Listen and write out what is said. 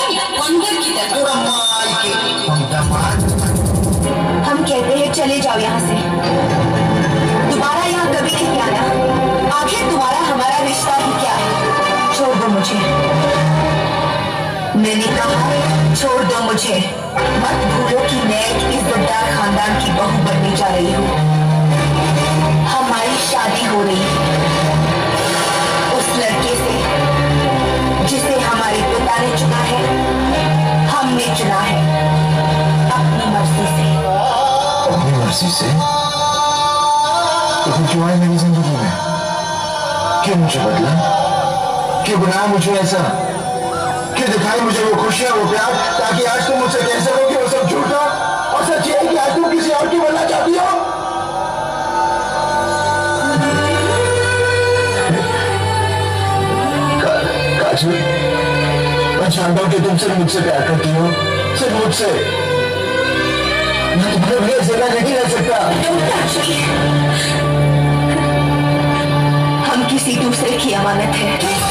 बंदर की तरह। हम कहते हैं चले जाओ यहाँ से, दोबारा यहाँ कभी नहीं आना। आखिर तुम्हारा हमारा रिश्ता ही क्या है? छोड़ दो मुझे, मैंने कहा छोड़ दो मुझे। मत भूलो कि मैं एक इज्जतदार खानदान की बहू बनने जा रही हूँ। हमारी शादी हो रही है उस लड़के से जिसे हमारे पिता ने चुना है, हमने चुना है अपनी मर्जी से। अपनी मर्जी से? तो क्यों आए मेरी जिंदगी में? क्यों मुझे बदला? क्यों बनाया मुझे ऐसा? क्यों दिखाई मुझे वो खुशियां, वो प्यार, ताकि आज तुम मुझसे कह सको कि वो सब झूठा और सच है कि आज तुम किसी और की बनना चाहती हो? काजल, मैं जानता हूं कि तुम सिर्फ मुझसे प्यार करती हो, सिर्फ मुझसे। मैं तुम्हारे बगैर जिंदा नहीं रह सकता। हम किसी दूसरे की अमानत है।